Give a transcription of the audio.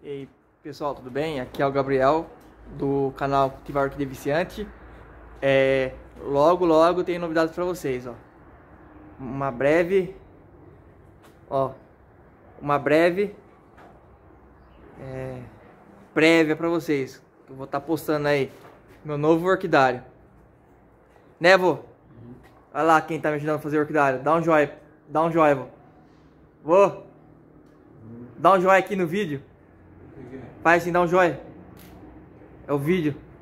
E aí, pessoal, tudo bem? Aqui é o Gabriel do canal Cultivar Orquídea Viciante. Logo tem novidades para vocês, ó. Uma breve prévia para vocês. Eu vou estar postando aí meu novo orquidário. Né, vô? Olha lá quem tá me ajudando a fazer orquidário. Dá um joinha, vô. Vô, dá um joinha aqui no vídeo. Faz assim, dá um joinha. É o vídeo.